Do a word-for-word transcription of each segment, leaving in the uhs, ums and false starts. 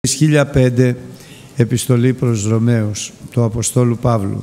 χίλια πέντε επιστολή προς Ρωμαίους του Αποστόλου Παύλου.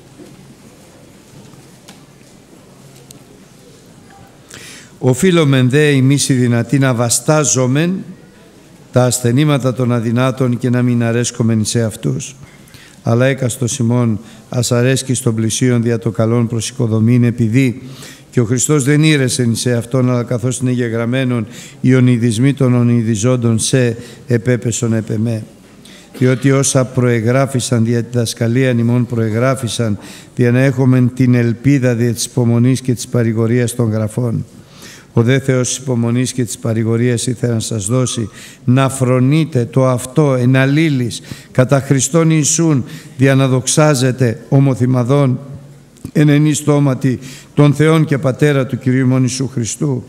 Οφείλομεν δε ημείς οι δυνατοί να βαστάζομεν τα ασθενήματα των αδυνάτων και να μην αρέσκομεν σε αυτούς. Αλλά έκαστος ημών ας αρέσκει στον πλησίον δια το καλόν προς οικοδομήν, επειδή και ο Χριστός δεν ήρεσεν σε αυτόν, αλλά καθώς είναι γεγραμμένον οι ονειδισμοί των ονειδιζόντων σε επέπεσον επ' εμέ. Διότι όσα προεγράφησαν δια τη διδασκαλία ημών προεγράφησαν, δια να έχομεν την ελπίδα δια της υπομονής και της παρηγορίας των γραφών. Ο δε Θεός της υπομονής και της παρηγορίας ήθελε να σας δώσει να φρονείτε το αυτό εν αλλήλεις κατά Χριστόν Ιησούν, δια να δοξάζετε ομοθυμαδών εν ενή στόματι των Θεών και Πατέρα του Κυρίου ημών Ιησού Χριστού.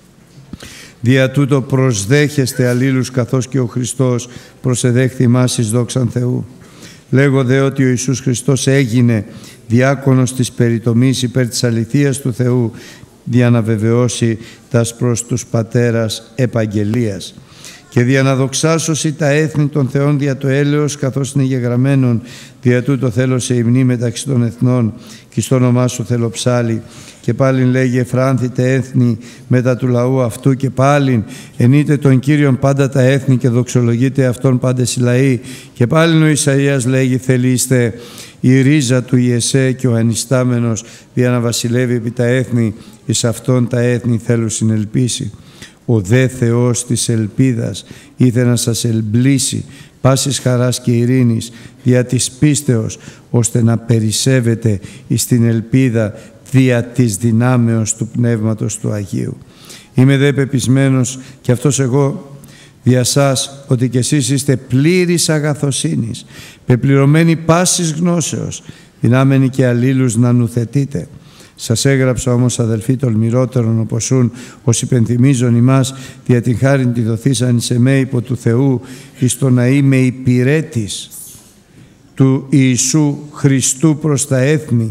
Δια τούτο προσδέχεστε αλλήλους, καθώς και ο Χριστός προσεδέχθη ημάς εις δόξαν Θεού. Λέγω δε ότι ο Ιησούς Χριστός έγινε διάκονος της περιτομής υπέρ της αληθείας του Θεού, δια να βεβαιώσει τας προς τους πατέρας επαγγελίας και δια να δοξάσωση τα έθνη των Θεών δια το έλεος, καθώς είναι γεγραμμένον, δια τούτο θέλω σε υμνή μεταξύ των εθνών και στο όνομά σου θέλω ψάλι. Και πάλιν λέγει εφράνθητε έθνη μετά του λαού αυτού, και πάλιν ενείτε τον Κύριον πάντα τα έθνη και δοξολογείτε αυτόν πάντες οι λαοί. Και πάλιν ο Ισαΐας λέγει θελείστε η ρίζα του Ιεσέ και ο ανιστάμενος δια να βασιλεύει επί τα έθνη, εις αυτόν τα έθνη θέλουν συνελπίσει. Ο δε Θεός της ελπίδας ήθε να σας ελμπλήσει πάσης χαράς και ειρήνης δια της πίστεως, ώστε να περισσεύετε εις την ελπίδα δια της δυνάμεως του Πνεύματος του Αγίου. Είμαι δε πεπισμένος και αυτός εγώ δια σας, ότι κι εσείς είστε πλήρης αγαθοσύνης, πεπληρωμένοι πάσης γνώσεως, δυνάμενοι και αλλήλους να νουθετείτε. Σας έγραψα όμως, αδελφοί τολμηρότερον οπωσούν, ως υπενθυμίζον ημάς, δια την χάριν τη δοθήσαν σε με υπό του Θεού, εις το να είμαι υπηρέτης του Ιησού Χριστού προς τα έθνη,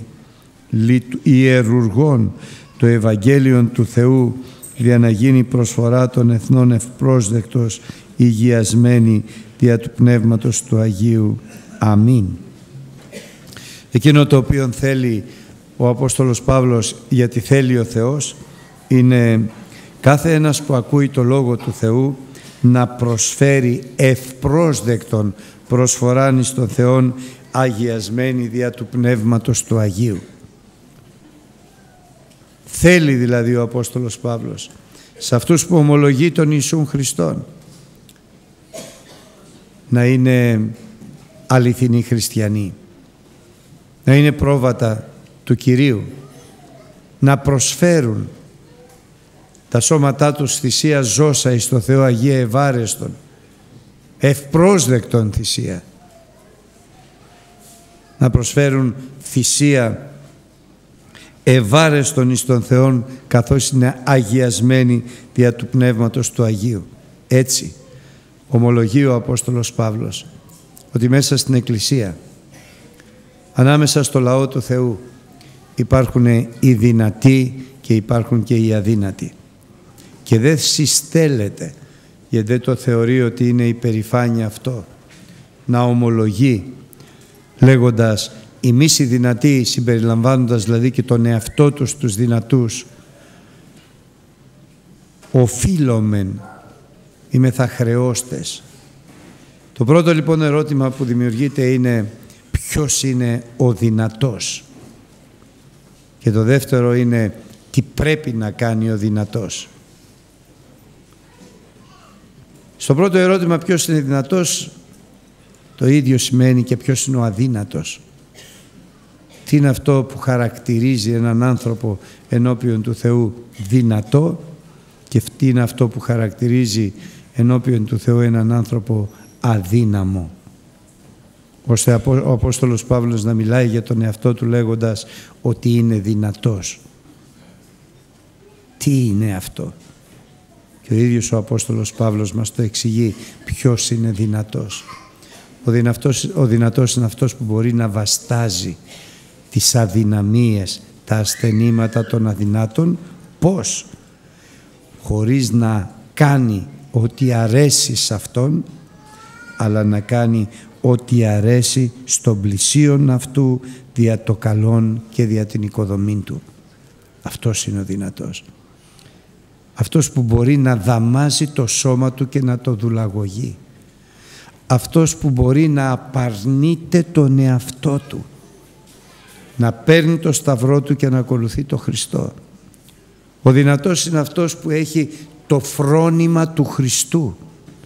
ιερουργών το Ευαγγέλιον του Θεού, για να γίνει προσφορά των εθνών ευπρόσδεκτος, υγιασμένη δια του Πνεύματος του Αγίου. Αμήν. Εκείνο το οποίο θέλει ο Απόστολος Παύλος, γιατί θέλει ο Θεός, είναι κάθε ένας που ακούει το Λόγο του Θεού να προσφέρει ευπρόσδεκτον προσφοράν εις τον Θεόν, αγιασμένη δια του Πνεύματος του Αγίου. Θέλει δηλαδή ο Απόστολος Παύλος σε αυτούς που ομολογεί τον Ιησούν Χριστόν να είναι αληθινοί χριστιανοί, να είναι πρόβατα του Κυρίου, να προσφέρουν τα σώματά τους θυσία ζώσα εις το Θεό Αγία ευάρεστον, ευπρόσδεκτον θυσία, να προσφέρουν θυσία ευάρεστον εις τον Θεόν, καθώς είναι αγιασμένοι δια του Πνεύματος του Αγίου. Έτσι ομολογεί ο Απόστολος Παύλος ότι μέσα στην Εκκλησία, ανάμεσα στο λαό του Θεού, υπάρχουν οι δυνατοί και υπάρχουν και οι αδύνατοι, και δεν συστέλλεται, γιατί δεν το θεωρεί ότι είναι υπερηφάνεια αυτό, να ομολογεί λέγοντας εμείς οι δυνατοί, συμπεριλαμβάνοντας δηλαδή και τον εαυτό τους τους δυνατούς, οφείλομεν, είμεθα χρεώστες. Το πρώτο λοιπόν ερώτημα που δημιουργείται είναι ποιος είναι ο δυνατός, και το δεύτερο είναι τι πρέπει να κάνει ο δυνατός. Στο πρώτο ερώτημα ποιος είναι δυνατός, το ίδιο σημαίνει και ποιος είναι ο αδύνατος. Τι είναι αυτό που χαρακτηρίζει έναν άνθρωπο ενώπιον του Θεού δυνατό, και τι είναι αυτό που χαρακτηρίζει ενώπιον του Θεού έναν άνθρωπο αδύναμο. Ώστε ο Απόστολος Παύλος να μιλάει για τον εαυτό του λέγοντας ότι είναι δυνατός. Τι είναι αυτό? Και ο ίδιος ο Απόστολος Παύλος μας το εξηγεί ποιος είναι δυνατός. Ο δυνατός, ο δυνατός είναι αυτός που μπορεί να βαστάζει τις αδυναμίες, τα ασθενήματα των αδυνάτων. Πώς? Χωρίς να κάνει ότι αρέσει σε αυτόν, αλλά να κάνει ό,τι αρέσει στον πλησίον αυτού δια το καλόν και δια την οικοδομή του. Αυτός είναι ο δυνατός. Αυτός που μπορεί να δαμάζει το σώμα του και να το δουλαγωγεί. Αυτός που μπορεί να απαρνείται τον εαυτό του, να παίρνει το σταυρό του και να ακολουθεί το Χριστό. Ο δυνατός είναι αυτός που έχει το φρόνημα του Χριστού,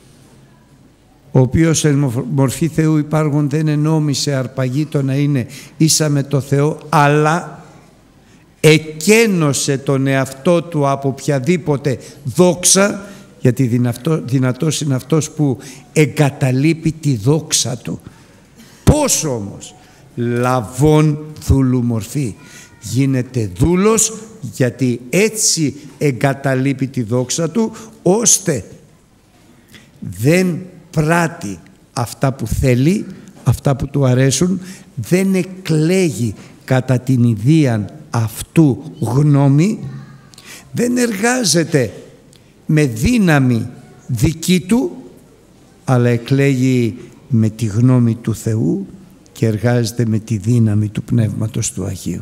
ο οποίος εν μορφή Θεού υπάρχον δεν ενόμισε αρπαγή το να είναι ίσα με το Θεό, αλλά εκένωσε τον εαυτό του από οποιαδήποτε δόξα, γιατί δυνατό, δυνατός είναι αυτός που εγκαταλείπει τη δόξα του. Πώς όμως? Λαβών δούλου μορφή. Γίνεται δούλος γιατί έτσι εγκαταλείπει τη δόξα του, ώστε δεν πράττει αυτά που θέλει, αυτά που του αρέσουν, δεν εκλέγει κατά την ιδίαν αυτού γνώμη, δεν εργάζεται με δύναμη δική του, αλλά εκλέγει με τη γνώμη του Θεού και εργάζεται με τη δύναμη του Πνεύματος του Αγίου.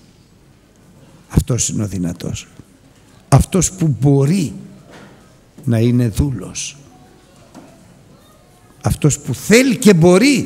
Αυτός είναι ο δυνατός. Αυτός που μπορεί να είναι δούλος. Αυτός που θέλει και μπορεί,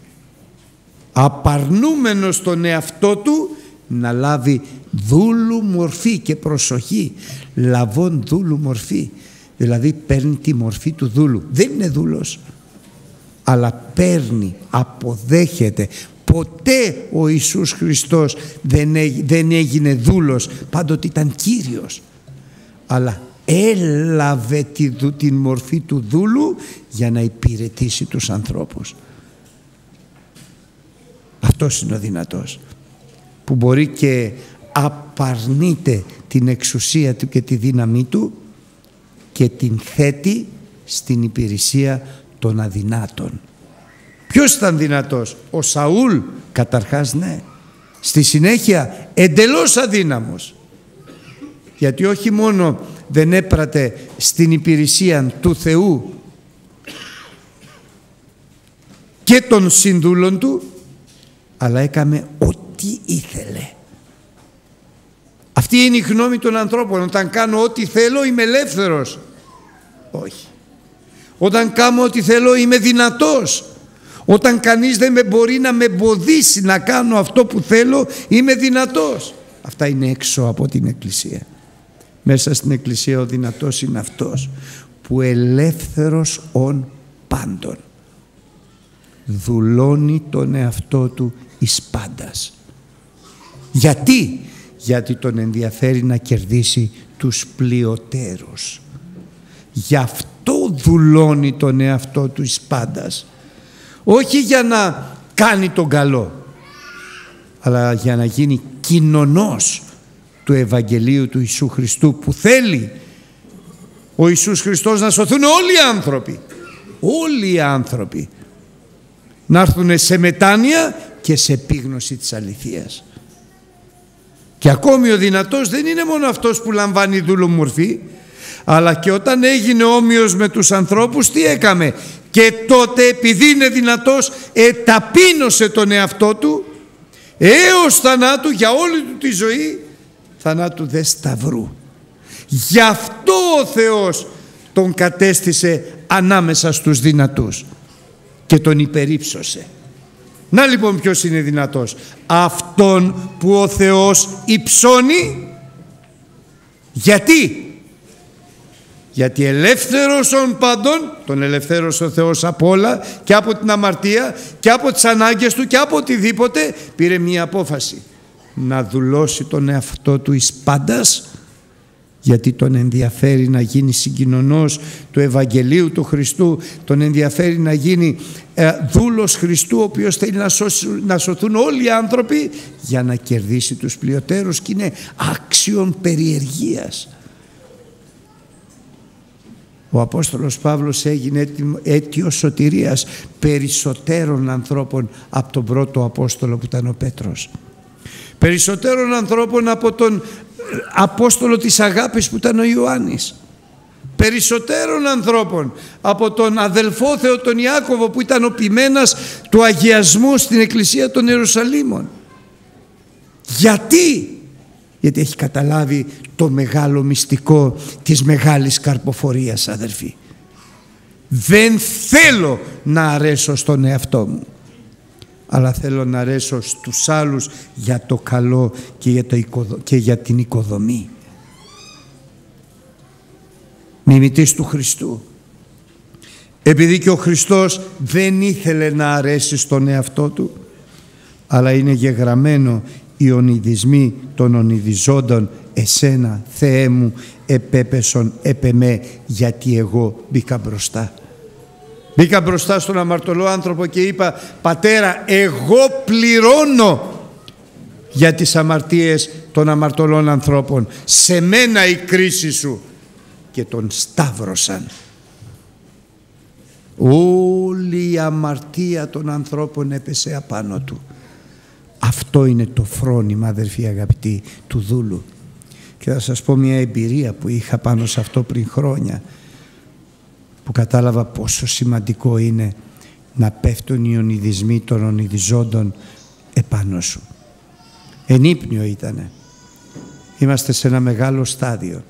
απαρνούμενος τον εαυτό του, να λάβει δούλου μορφή. Και προσοχή, λαβών δούλου μορφή, δηλαδή παίρνει τη μορφή του δούλου. Δεν είναι δούλος, αλλά παίρνει, αποδέχεται. Ποτέ ο Ιησούς Χριστός δεν, έγι, δεν έγινε δούλος, πάντοτε ήταν Κύριος, αλλά έλαβε τη, την μορφή του δούλου για να υπηρετήσει τους ανθρώπους. Αυτός είναι ο δυνατός, που μπορεί και απαρνείται την εξουσία του και τη δύναμή του και την θέτει στην υπηρεσία των αδυνάτων. Ποιος ήταν δυνατός? Ο Σαούλ καταρχάς, ναι. Στη συνέχεια εντελώς αδύναμος, γιατί όχι μόνο δεν έπρατε στην υπηρεσία του Θεού και των συνδούλων του, αλλά έκαμε ό,τι ήθελε. Αυτή είναι η γνώμη των ανθρώπων. Όταν κάνω ό,τι θέλω είμαι ελεύθερος. Όχι. Όταν κάνω ό,τι θέλω είμαι δυνατός. Όταν κανείς δεν με μπορεί να με εμποδίσει να κάνω αυτό που θέλω, είμαι δυνατός. Αυτά είναι έξω από την Εκκλησία. Μέσα στην Εκκλησία ο δυνατός είναι αυτός που ελεύθερος ον πάντων δουλώνει τον εαυτό του εις πάντας. Γιατί? Γιατί τον ενδιαφέρει να κερδίσει τους πλειοτέρους. Γι' αυτό δουλώνει τον εαυτό του εις πάντας. Όχι για να κάνει τον καλό, αλλά για να γίνει κοινωνός του Ευαγγελίου του Ιησού Χριστού, που θέλει ο Ιησούς Χριστός να σωθούν όλοι οι άνθρωποι. Όλοι οι άνθρωποι να έρθουν σε μετάνοια και σε επίγνωση της αληθείας. Και ακόμη ο δυνατός δεν είναι μόνο αυτός που λαμβάνει δούλο μορφή, αλλά και όταν έγινε όμοιος με τους ανθρώπους, τι έκαμε? Και τότε, επειδή είναι δυνατός, εταπείνωσε τον εαυτό του έως θανάτου, για όλη του τη ζωή, θανάτου δε σταυρού. Γι' αυτό ο Θεός τον κατέστησε ανάμεσα στους δυνατούς και τον υπερύψωσε. Να λοιπόν ποιος είναι δυνατός? Αυτόν που ο Θεός υψώνει. Γιατί? Γιατί ελεύθερος ον παντών, τον ελευθέρωσε ο Θεός από όλα, και από την αμαρτία και από τις ανάγκες του και από οτιδήποτε, πήρε μία απόφαση: να δουλώσει τον εαυτό του εις πάντας, γιατί τον ενδιαφέρει να γίνει συγκοινωνός του Ευαγγελίου του Χριστού, τον ενδιαφέρει να γίνει ε, δούλος Χριστού, ο οποίος θέλει να, σώσει, να σωθούν όλοι οι άνθρωποι για να κερδίσει τους πλειοτέρους, και είναι άξιον περιεργίας. Ο Απόστολος Παύλος έγινε αίτιος σωτηρίας περισσότερων ανθρώπων από τον πρώτο Απόστολο που ήταν ο Πέτρος. Περισσότερων ανθρώπων από τον Απόστολο της αγάπης που ήταν ο Ιωάννης. περισσότερων ανθρώπων από τον αδελφό Θεό τον Ιάκωβο, που ήταν ο ποιμένας του αγιασμού στην Εκκλησία των Ιερουσαλήμων. Γιατί? Γιατί έχει καταλάβει το μεγάλο μυστικό της μεγάλης καρποφορίας, αδελφοί. Δεν θέλω να αρέσω στον εαυτό μου, αλλά θέλω να αρέσω στους άλλους για το καλό και για, το οικοδο... και για την οικοδομή. Μιμητής του Χριστού. Επειδή και ο Χριστός δεν ήθελε να αρέσει στον εαυτό του, αλλά είναι γεγραμμένο οι ονειδισμοί των ονειδιζόντων, εσένα Θεέ μου επέπεσον επ' εμέ, γιατί εγώ μπήκα μπροστά. Μπήκα μπροστά στον αμαρτωλό άνθρωπο και είπα, Πατέρα, εγώ πληρώνω για τις αμαρτίες των αμαρτωλών ανθρώπων. Σε μένα η κρίση σου. Και τον σταύρωσαν. Όλη η αμαρτία των ανθρώπων έπεσε απάνω του. Αυτό είναι το φρόνημα, αδερφοί αγαπητοί, του δούλου. Και θα σας πω μια εμπειρία που είχα πάνω σε αυτό πριν χρόνια, που κατάλαβα πόσο σημαντικό είναι να πέφτουν οι ονειδισμοί των ονειδιζόντων επάνω σου. Ενύπνιο ήτανε. Είμαστε σε ένα μεγάλο στάδιο.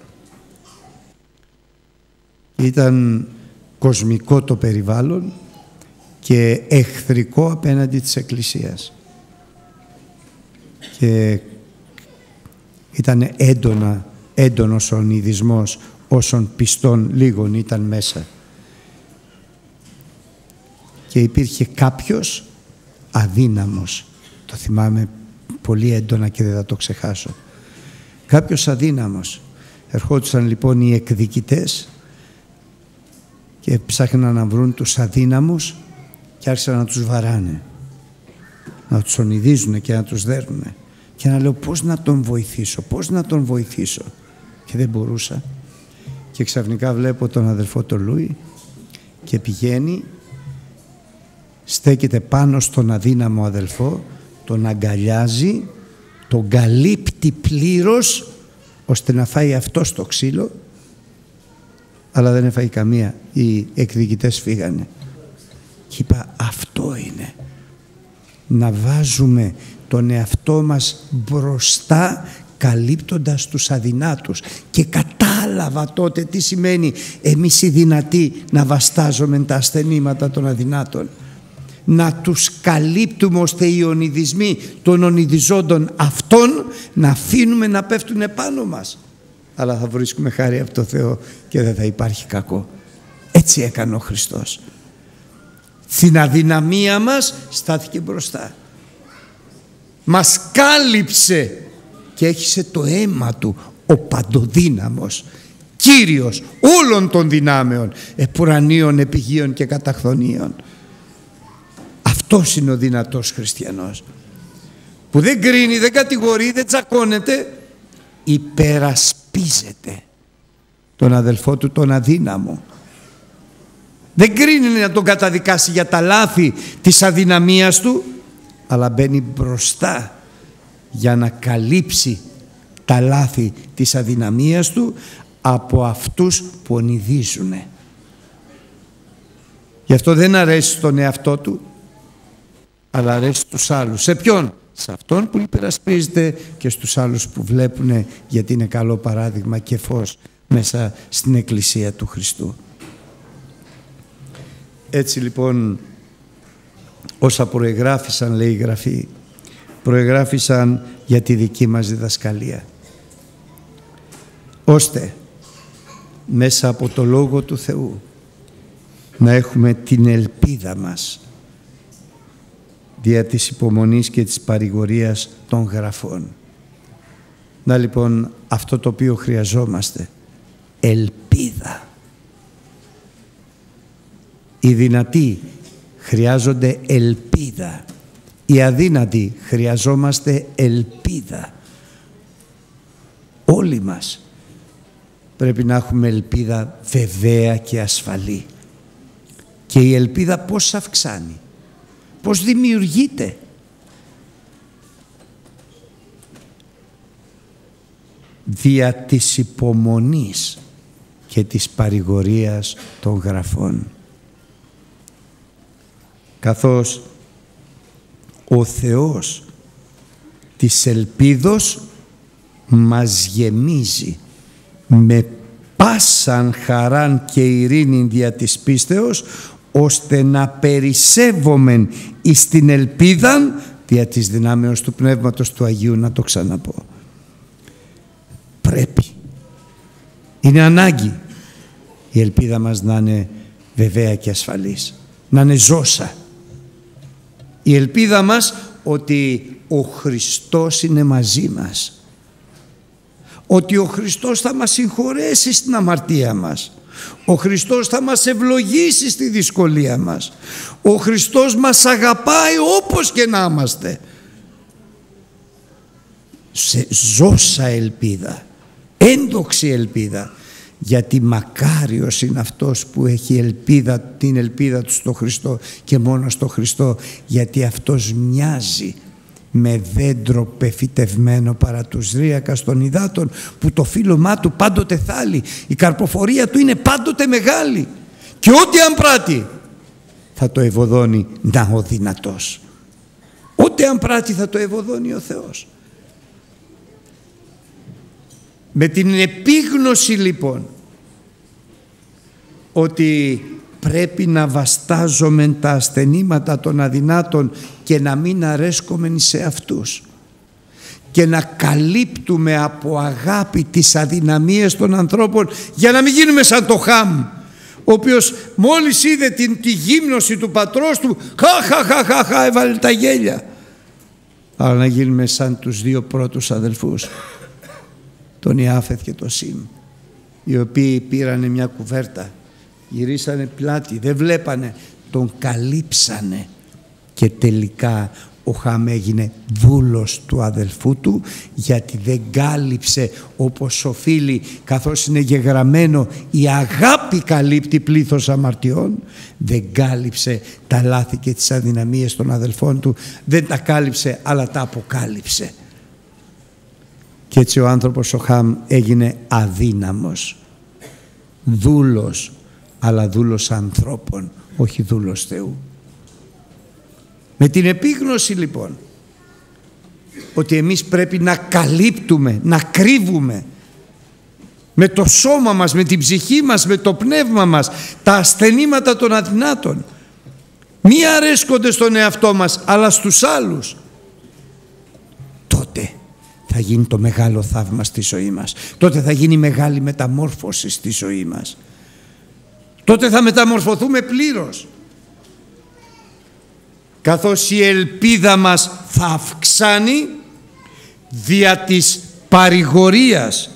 Ήταν κοσμικό το περιβάλλον και εχθρικό απέναντι της Εκκλησίας. Και ήταν έντονα, έντονος ο ονειδισμός, όσων πιστών λίγων ήταν μέσα. Και υπήρχε κάποιος αδύναμος, το θυμάμαι πολύ έντονα και δεν θα το ξεχάσω. Κάποιος αδύναμος. Ερχόντουσαν λοιπόν οι εκδικητές και ψάχναν να βρουν τους αδύναμους και άρχισαν να τους βαράνε, να τους ονειδίζουν και να τους δέρνουν. Και να λέω, πώς να τον βοηθήσω, πώς να τον βοηθήσω. Και δεν μπορούσα. Και ξαφνικά βλέπω τον αδελφό τον Λούι και πηγαίνει, στέκεται πάνω στον αδύναμο αδελφό, τον αγκαλιάζει, τον καλύπτει πλήρως, ώστε να φάει αυτός το ξύλο, αλλά δεν έφαγε καμία. Οι εκδικητές φύγανε. Και είπα, αυτό είναι. Να βάζουμε τον εαυτό μας μπροστά, καλύπτοντας τους αδυνάτους. Και κατάλαβα τότε τι σημαίνει εμείς οι δυνατοί να βαστάζουμε τα ασθενήματα των αδυνάτων. Να τους καλύπτουμε ώστε οι ονειδισμοί των ονειδιζόντων αυτών να αφήνουμε να πέφτουν επάνω μας. Αλλά θα βρίσκουμε χάρη από το Θεό και δεν θα υπάρχει κακό. Έτσι έκανε ο Χριστός. Στην αδυναμία μας στάθηκε μπροστά. Μας κάλυψε και έχισε το αίμα του, ο παντοδύναμος, Κύριος όλων των δυνάμεων, επουρανίων, επιγείων και καταχθονίων. Αυτός είναι ο δυνατός χριστιανός, που δεν κρίνει, δεν κατηγορεί, δεν τσακώνεται, υπερασπίζεται τον αδελφό του τον αδύναμο. Δεν κρίνει να τον καταδικάσει για τα λάθη της αδυναμίας του, αλλά μπαίνει μπροστά για να καλύψει τα λάθη της αδυναμίας του από αυτούς που ονειδίζουν. Γι' αυτό δεν αρέσει στον εαυτό του, αλλά αρέσει στους άλλους. Σε ποιον? Σε αυτόν που υπερασπίζεται και στους άλλους που βλέπουν, γιατί είναι καλό παράδειγμα και φως μέσα στην Εκκλησία του Χριστού. Έτσι λοιπόν, όσα προεγράφησαν, λέει η Γραφή, προεγράφησαν για τη δική μας διδασκαλία, ώστε μέσα από το Λόγο του Θεού να έχουμε την ελπίδα μας δια της υπομονής και της παρηγορίας των Γραφών. Να λοιπόν αυτό το οποίο χρειαζόμαστε, ελπίδα. Οι δυνατοί χρειάζονται ελπίδα. Οι αδύνατοι χρειαζόμαστε ελπίδα. Όλοι μας πρέπει να έχουμε ελπίδα βεβαία και ασφαλή. Και η ελπίδα πώς αυξάνει, πώς δημιουργείται? Δια της υπομονής και της παρηγορίας των γραφών. Καθώς ο Θεός της ελπίδος μας γεμίζει με πάσαν χαράν και ειρήνη δια της πίστεως, ώστε να περισσεύομεν εις την ελπίδαν δια της δυνάμεως του Πνεύματος του Αγίου. Να το ξαναπώ. Πρέπει, είναι ανάγκη η ελπίδα μας να είναι βεβαία και ασφαλής, να είναι ζώσα. Η ελπίδα μας ότι ο Χριστός είναι μαζί μας, ότι ο Χριστός θα μας συγχωρέσει στην αμαρτία μας, ο Χριστός θα μας ευλογήσει στη δυσκολία μας, ο Χριστός μας αγαπάει όπως και να είμαστε. Σε ζώσα ελπίδα, ένδοξη ελπίδα, γιατί μακάριος είναι αυτός που έχει ελπίδα, την ελπίδα του στο Χριστό και μόνο στο Χριστό, γιατί αυτός μοιάζει με δέντρο πεφυτευμένο παρά τους ρύακας των υδάτων, που το φύλλωμά του πάντοτε θάλει, η καρποφορία του είναι πάντοτε μεγάλη, και ό,τι αν πράττει θα το ευωδώνει να ο δυνατός. Ό,τι αν πράττει θα το ευωδώνει ο Θεός. Με την επίγνωση λοιπόν ότι πρέπει να βαστάζομεν τα ασθενήματα των αδυνάτων και να μην αρέσκομεν σε αυτούς, και να καλύπτουμε από αγάπη τις αδυναμίες των ανθρώπων, για να μην γίνουμε σαν το Χάμ, ο οποίος μόλις είδε την, τη γύμνωση του πατρός του, χα έβαλε τα γέλια. Αλλά να γίνουμε σαν τους δύο πρώτους αδελφούς, τον Ιάφεθ και τον Σιμ, οι οποίοι πήρανε μια κουβέρτα, γυρίσανε πλάτη, δεν βλέπανε, τον καλύψανε, και τελικά ο Χάμ έγινε δούλος του αδελφού του, γιατί δεν κάλυψε όπως οφείλει, καθώς είναι γεγραμμένο η αγάπη καλύπτει πλήθος αμαρτιών. Δεν κάλυψε τα λάθη και τις αδυναμίες των αδελφών του, δεν τα κάλυψε, αλλά τα αποκάλυψε. Και έτσι ο άνθρωπος ο Χάμ έγινε αδύναμος, δούλος, αλλά δούλος ανθρώπων, όχι δούλος Θεού. Με την επίγνωση λοιπόν ότι εμείς πρέπει να καλύπτουμε, να κρύβουμε με το σώμα μας, με την ψυχή μας, με το πνεύμα μας τα ασθενήματα των αδυνάτων, μη αρέσκονται στον εαυτό μας αλλά στους άλλους, τότε θα γίνει το μεγάλο θαύμα στη ζωή μας, τότε θα γίνει μεγάλη μεταμόρφωση στη ζωή μας, τότε θα μεταμορφωθούμε πλήρως, καθώς η ελπίδα μας θα αυξάνει δια της παρηγορίας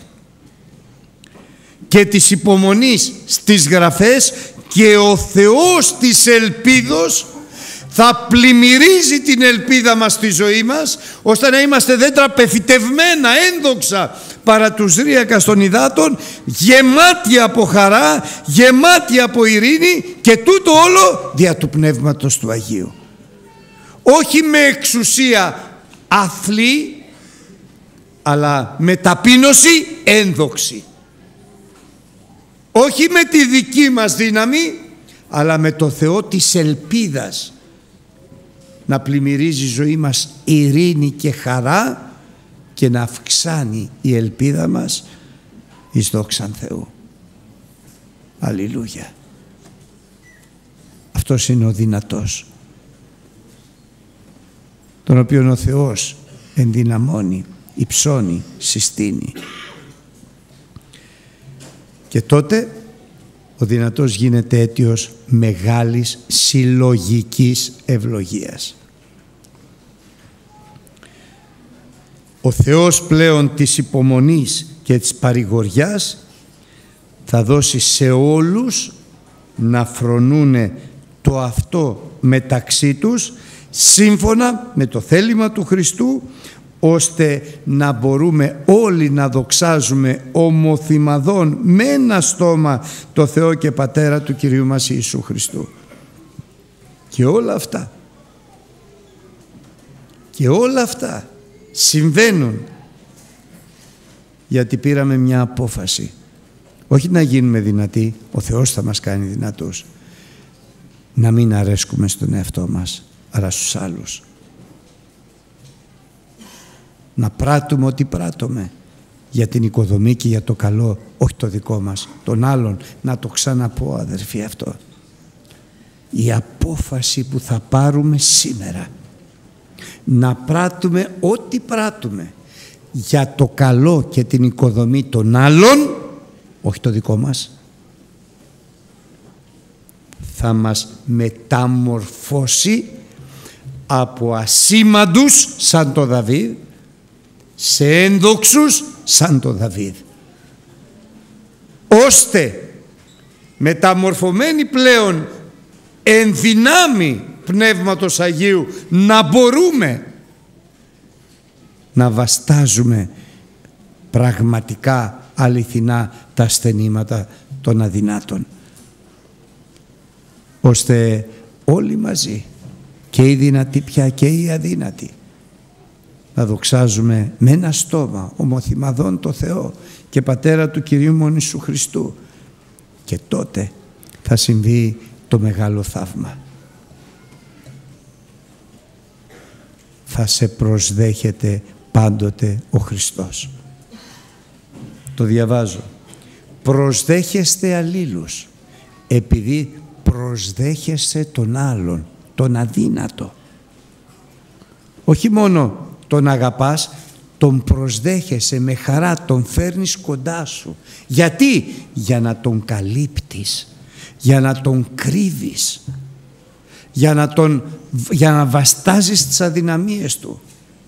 και της υπομονής στις γραφές, και ο Θεός της ελπίδος θα πλημμυρίζει την ελπίδα μας στη ζωή μας, ώστε να είμαστε δέντρα πεφυτευμένα, ένδοξα παρά τους ρύακας των υδάτων, γεμάτοι από χαρά, γεμάτοι από ειρήνη, και τούτο όλο δια του Πνεύματος του Αγίου. Όχι με εξουσία αθλή, αλλά με ταπείνωση ένδοξη. Όχι με τη δική μας δύναμη, αλλά με το Θεό της ελπίδας, να πλημμυρίζει η ζωή μας ειρήνη και χαρά, και να αυξάνει η ελπίδα μας εις δόξαν Θεού. Αλληλούια. Αυτός είναι ο δυνατός, τον οποίον ο Θεός ενδυναμώνει, υψώνει, συστήνει. Και τότε ο δυνατός γίνεται αίτιος μεγάλης συλλογικής ευλογίας. Ο Θεός πλέον της υπομονής και της παρηγοριάς θα δώσει σε όλους να φρονούνε το αυτό μεταξύ τους, σύμφωνα με το θέλημα του Χριστού, ώστε να μπορούμε όλοι να δοξάζουμε ομοθυμαδών με ένα στόμα το Θεό και Πατέρα του Κυρίου μας Ιησού Χριστού. Και όλα αυτά και όλα αυτά συμβαίνουν γιατί πήραμε μια απόφαση Όχι να γίνουμε δυνατοί, ο Θεός θα μας κάνει δυνατούς. Να μην αρέσκουμε στον εαυτό μας, αλλά στους άλλους. Να πράττουμε ό,τι πράττουμε για την οικοδομή και για το καλό, όχι το δικό μας, τον άλλον. Να το ξαναπώ, αδερφοί, αυτό. Η απόφαση που θα πάρουμε σήμερα, να πράττουμε ό,τι πράττουμε για το καλό και την οικοδομή των άλλων, όχι το δικό μας, θα μας μεταμορφώσει από ασήμαντους σαν το Δαβίδ σε ένδοξους σαν το Δαβίδ, ώστε μεταμορφωμένοι πλέον εν δυνάμει Πνεύματος Αγίου να μπορούμε να βαστάζουμε πραγματικά αληθινά τα ασθενήματα των αδυνάτων, ώστε όλοι μαζί, και οι δυνατοί πια και οι αδύνατοι, να δοξάζουμε με ένα στόμα ομοθυμαδόν το Θεό και Πατέρα του Κυρίου μου Ιησού Χριστού, και τότε θα συμβεί το μεγάλο θαύμα. Θα σε προσδέχεται πάντοτε ο Χριστός. Το διαβάζω. Προσδέχεστε αλλήλους επειδή προσδέχεσαι τον άλλον, τον αδύνατο. Όχι μόνο τον αγαπάς, τον προσδέχεσαι με χαρά, τον φέρνεις κοντά σου. Γιατί? Για να τον καλύπτεις, για να τον κρύβεις, για να, τον, για να βαστάζεις τις αδυναμίες του.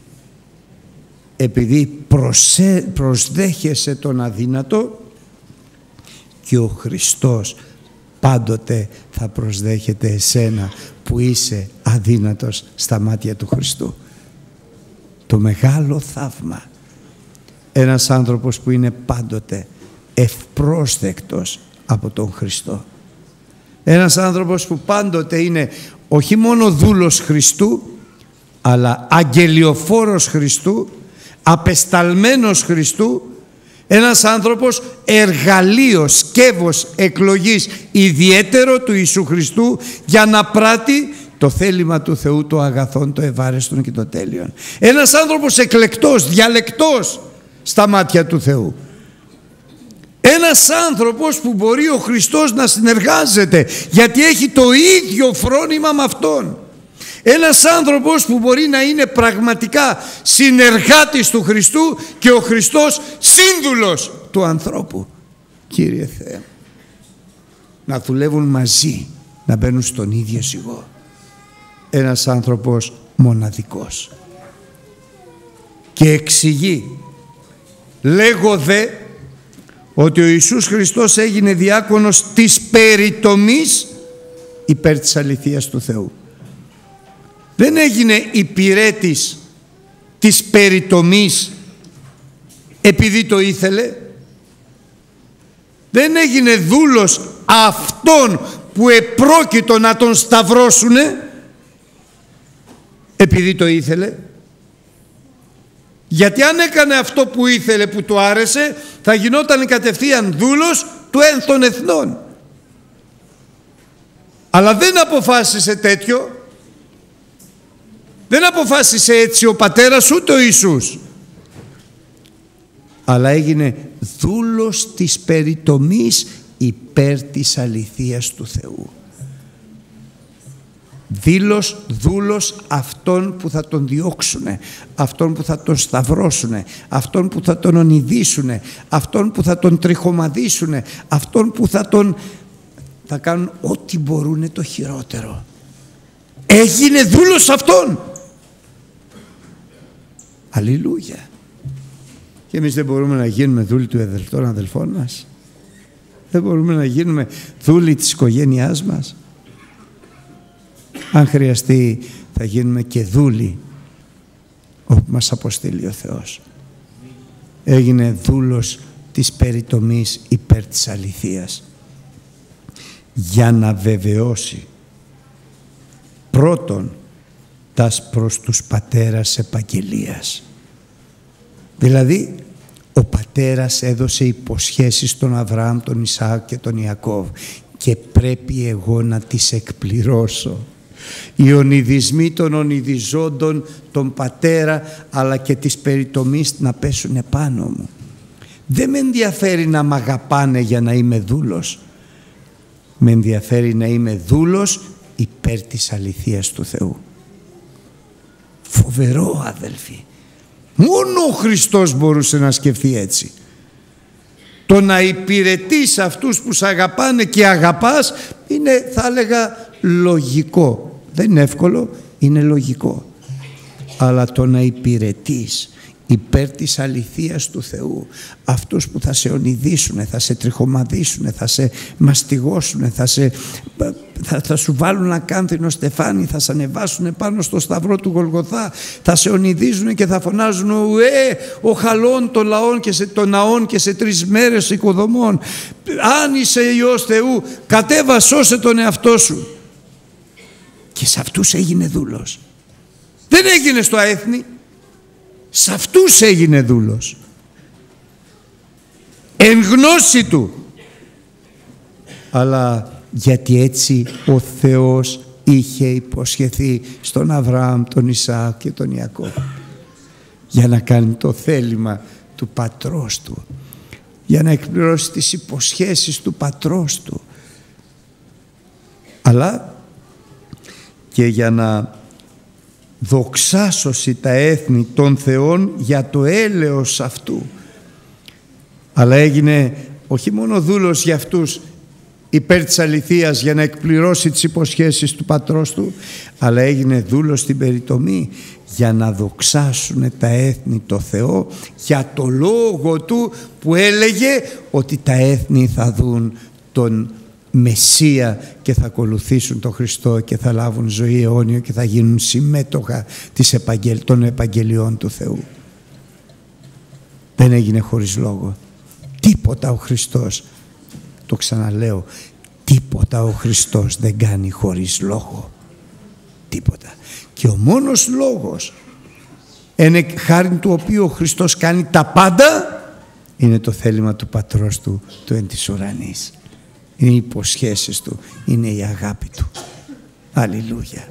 Επειδή προσέ, προσδέχεσαι τον αδύνατο, και ο Χριστός πάντοτε θα προσδέχεται εσένα που είσαι αδύνατος στα μάτια του Χριστού. Το μεγάλο θαύμα. Ένας άνθρωπος που είναι πάντοτε ευπρόσδεκτος από τον Χριστό. Ένας άνθρωπος που πάντοτε είναι όχι μόνο δούλος Χριστού, αλλά αγγελιοφόρος Χριστού, απεσταλμένος Χριστού. Ένας άνθρωπος εργαλείο, σκεύος εκλογής ιδιαίτερο του Ιησού Χριστού για να πράττει το θέλημα του Θεού, το αγαθόν, το ευάρεστον και το τέλειον. Ένας άνθρωπος εκλεκτός, διαλεκτός στα μάτια του Θεού. Ένας άνθρωπος που μπορεί ο Χριστός να συνεργάζεται γιατί έχει το ίδιο φρόνημα με Αυτόν. Ένας άνθρωπος που μπορεί να είναι πραγματικά συνεργάτης του Χριστού και ο Χριστός σύνδουλος του ανθρώπου. Κύριε Θεέ, να δουλεύουν μαζί, να μπαίνουν στον ίδιο ζυγό. Ένας άνθρωπος μοναδικός. Και εξηγεί, λέγω δε ότι ο Ιησούς Χριστός έγινε διάκονος της περιτομής υπέρ της αληθείας του Θεού. Δεν έγινε υπηρέτης της περιτομής επειδή το ήθελε. Δεν έγινε δούλος αυτών που επρόκειτο να τον σταυρώσουνε επειδή το ήθελε. Γιατί αν έκανε αυτό που ήθελε, που του άρεσε, θα γινόταν κατευθείαν δούλος του εν των εθνών. Αλλά δεν αποφάσισε τέτοιο. Δεν αποφάσισε έτσι ο πατέρας ούτε ο Ιησούς. Αλλά έγινε δούλος της περιτομής υπέρ της αληθείας του Θεού. Δήλος, δούλος αυτών που θα τον διώξουνε, αυτών που θα τον σταυρώσουνε, αυτών που θα τον ονειδήσουνε, αυτών που θα τον τριχομαδήσουνε, αυτών που θα τον... θα κάνουν ό,τι μπορούνε το χειρότερο. Έγινε δούλος αυτών. Αλληλούια. Και εμείς δεν μπορούμε να γίνουμε δούλοι του των αδελφών μας. Δεν μπορούμε να γίνουμε δούλοι της οικογένειάς μας. Αν χρειαστεί θα γίνουμε και δούλοι όπου μας αποστείλει ο Θεός. Έγινε δούλος της περιτομής υπέρ της αληθείας για να βεβαιώσει πρώτον τας προς τους πατέρας επαγγελίας. Δηλαδή Ο πατέρας έδωσε υποσχέσεις στον Αβραάμ, τον Ισαάκ και τον Ιακώβ και πρέπει εγώ να τις εκπληρώσω. Οι ονειδισμοί των ονειδιζόντων, τον πατέρα αλλά και της περιτομής να πέσουν επάνω μου. Δεν με ενδιαφέρει να μ' αγαπάνε για να είμαι δούλος. Με ενδιαφέρει να είμαι δούλος υπέρ της αληθείας του Θεού. Φοβερό, αδελφοί. Μόνο ο Χριστός μπορούσε να σκεφτεί έτσι. Το να υπηρετείς αυτούς που σ' αγαπάνε και αγαπάς είναι, θα έλεγα, λογικό. Δεν είναι εύκολο, είναι λογικό. Αλλά το να υπηρετείς υπέρ της αληθείας του Θεού, αυτούς που θα σε ονειδήσουν, θα σε τριχομαδήσουν, θα σε μαστιγώσουν, θα, σε, θα, θα σου βάλουν ένα κάνθινο στεφάνι, θα σε ανεβάσουν πάνω στο σταυρό του Γολγοθά, θα σε ονειδίζουν και θα φωνάζουν «Ουέ, ο χαλών των λαών και σε, των ναών και σε τρεις μέρες οικοδομών, αν είσαι Υιός Θεού, κατέβα, σώσε τον εαυτό σου». Και σε αυτούς έγινε δούλος. Δεν έγινε στο έθνη. Σε αυτούς έγινε δούλος. Εν γνώση του. Αλλά γιατί έτσι ο Θεός είχε υποσχεθεί στον Αβραάμ, τον Ισαάκ και τον Ιακώβ. Για να κάνει το θέλημα του πατρός του. Για να εκπληρώσει τις υποσχέσεις του πατρός του. Αλλά και για να δοξάσωση τα έθνη των θεών για το έλεος αυτού. Αλλά έγινε όχι μόνο δούλος για αυτούς υπέρ της αληθείας για να εκπληρώσει τις υποσχέσεις του πατρός του, αλλά έγινε δούλος στην περιτομή για να δοξάσουν τα έθνη το Θεό για το λόγο του που έλεγε ότι τα έθνη θα δουν τον Μεσσία και θα ακολουθήσουν τον Χριστό και θα λάβουν ζωή αιώνιο και θα γίνουν συμμέτοχα των επαγγελιών του Θεού. Δεν έγινε χωρίς λόγο. Τίποτα ο Χριστός, το ξαναλέω, τίποτα ο Χριστός δεν κάνει χωρίς λόγο. Τίποτα. Και ο μόνος λόγος είναι χάρη του οποίου ο Χριστός κάνει τα πάντα είναι το θέλημα του πατρός του, του εν της ουρανής. Είναι οι υποσχέσεις του, είναι η αγάπη του. Αλληλούια.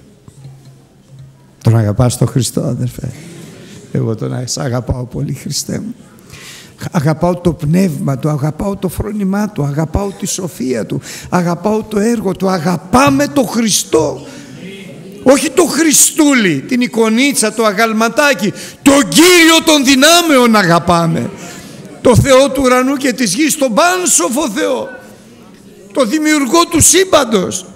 Τον αγαπάς τον Χριστό, αδερφέ? Εγώ τον αγαπάω πολύ, Χριστέ μου. Αγαπάω το πνεύμα του, αγαπάω το φρόνημά του, αγαπάω τη σοφία του, αγαπάω το έργο του, αγαπάμε το Χριστό. Όχι το Χριστούλη, την εικονίτσα, το αγαλματάκι, τον Κύριο των δυνάμεων αγαπάμε. Το Θεό του ουρανού και της γης, τον πάνσοφο Θεό, το δημιουργό του σύμπαντος,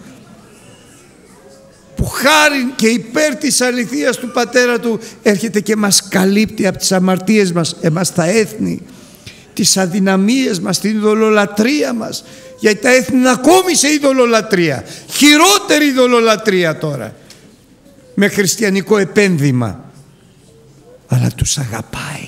που χάρη και υπέρ της αληθείας του Πατέρα του έρχεται και μας καλύπτει από τις αμαρτίες μας, εμάς τα έθνη, τις αδυναμίες μας, την ειδωλολατρεία μας, γιατί τα έθνη είναι ακόμη σε ειδωλολατρεία, χειρότερη ειδωλολατρεία τώρα, με χριστιανικό επένδυμα, αλλά τους αγαπάει.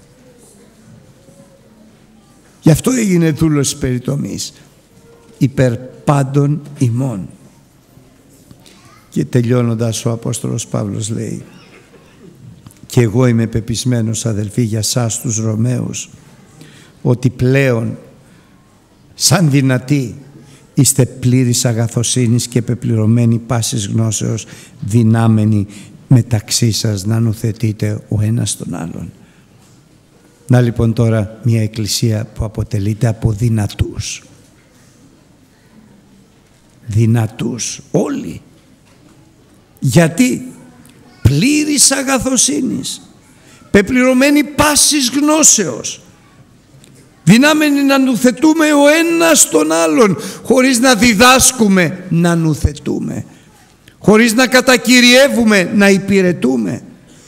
Γι' αυτό έγινε δούλος περιτομής υπέρ πάντων ημών. Και τελειώνοντας ο Απόστολος Παύλος λέει: «Και εγώ είμαι πεπισμένος, αδελφοί, για σας τους Ρωμαίους, ότι πλέον σαν δυνατοί είστε πλήρης αγαθοσύνης και πεπληρωμένοι πάσης γνώσεως, δυνάμενοι μεταξύ σας να νουθετείτε ο ένας τον άλλον». Να λοιπόν τώρα μια εκκλησία που αποτελείται από δυνατούς. Δυνατούς όλοι. Γιατί? Πλήρης αγαθοσύνης, πεπληρωμένοι πάσης γνώσεως, δυνάμενοι να νουθετούμε ο ένας τον άλλον, χωρίς να διδάσκουμε, να νουθετούμε, χωρίς να κατακυριεύουμε, να υπηρετούμε,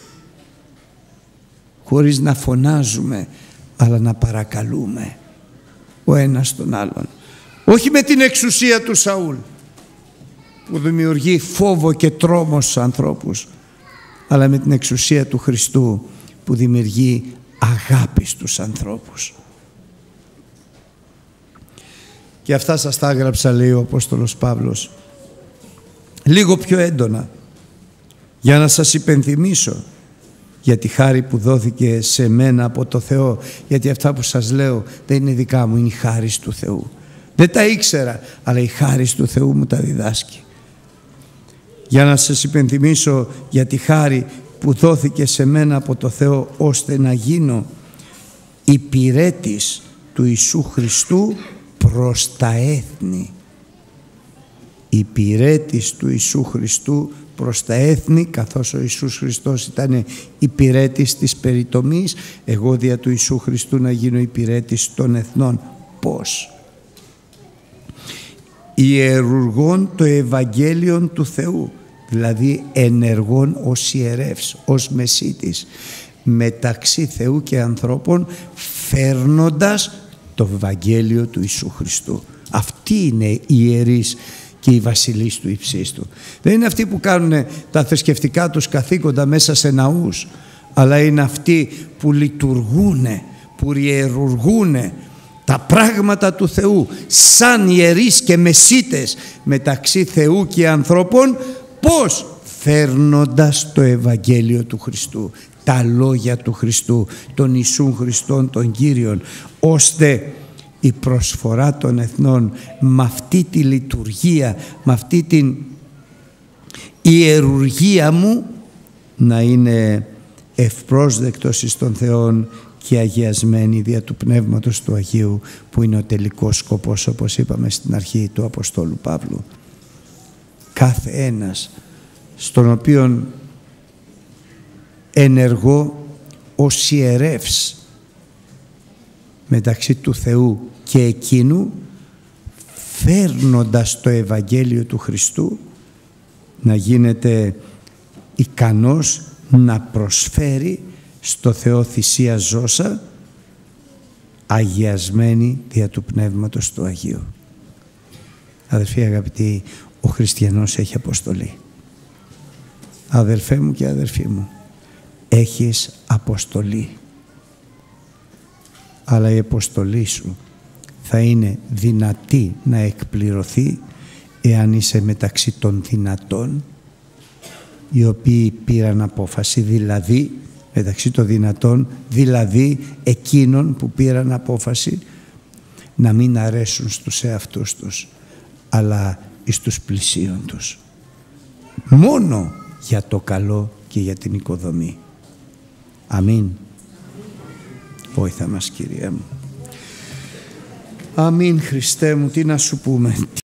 χωρίς να φωνάζουμε, αλλά να παρακαλούμε ο ένας τον άλλον. Όχι με την εξουσία του Σαούλ που δημιουργεί φόβο και τρόμο στους ανθρώπους, αλλά με την εξουσία του Χριστού που δημιουργεί αγάπη στους ανθρώπους. Και αυτά σας τα έγραψα, λέει ο Απόστολος Παύλος, λίγο πιο έντονα, για να σας υπενθυμίσω για τη χάρη που δόθηκε σε μένα από το Θεό, γιατί αυτά που σας λέω δεν είναι δικά μου, είναι η χάρις του Θεού. Δεν τα ήξερα, αλλά η χάρις του Θεού μου τα διδάσκει. Για να σας υπενθυμίσω για τη χάρη που δόθηκε σε μένα από το Θεό, ώστε να γίνω υπηρέτης του Ιησού Χριστού προς τα έθνη. Υπηρέτης του Ιησού Χριστού προς τα έθνη, καθώς ο Ιησούς Χριστός ήταν υπηρέτης της περιτομής, εγώ δια του Ιησού Χριστού να γίνω υπηρέτης των εθνών. Πώς? Ιερουργών το Ευαγγέλιον του Θεού, δηλαδή ενεργών ως ιερεύς, ως μεσίτης, μεταξύ Θεού και ανθρώπων, φέρνοντας το Ευαγγέλιο του Ιησού Χριστού. Αυτοί είναι οι ιερείς και οι βασιλείς του υψίστου. Δεν είναι αυτοί που κάνουν τα θρησκευτικά τους καθήκοντα μέσα σε ναούς, αλλά είναι αυτοί που λειτουργούν, που ιερουργούν τα πράγματα του Θεού σαν ιερείς και μεσίτες μεταξύ Θεού και ανθρώπων. Πώς? Φέρνοντας το Ευαγγέλιο του Χριστού, τα λόγια του Χριστού, των Ιησούν Χριστών των Κύριων, ώστε η προσφορά των εθνών με αυτή τη λειτουργία, με αυτή την ιερουργία μου να είναι ευπρόσδεκτος εις τον Θεόν και αγιασμένη δια του Πνεύματος του Αγίου, που είναι ο τελικός σκοπός, όπως είπαμε στην αρχή, του Αποστόλου Παύλου. Κάθε ένας στον οποίον ενεργώ ως ιερεύς μεταξύ του Θεού και εκείνου, φέρνοντας το Ευαγγέλιο του Χριστού, να γίνεται ικανός να προσφέρει στο Θεό θυσία ζώσα, αγιασμένη δια του Πνεύματος του Αγίου. Αδελφοί αγαπητοί, ο χριστιανός έχει αποστολή. Αδελφέ μου και αδελφοί μου, έχεις αποστολή. Αλλά η αποστολή σου θα είναι δυνατή να εκπληρωθεί εάν είσαι μεταξύ των δυνατών, οι οποίοι πήραν απόφαση, δηλαδή μεταξύ των δυνατών, δηλαδή εκείνων που πήραν απόφαση να μην αρέσουν στους εαυτούς τους, αλλά εις τους πλησίον τους, μόνο για το καλό και για την οικοδομή. Αμήν. Βόηθα μας, Κύριε μου. Αμήν, Χριστέ μου, τι να σου πούμε.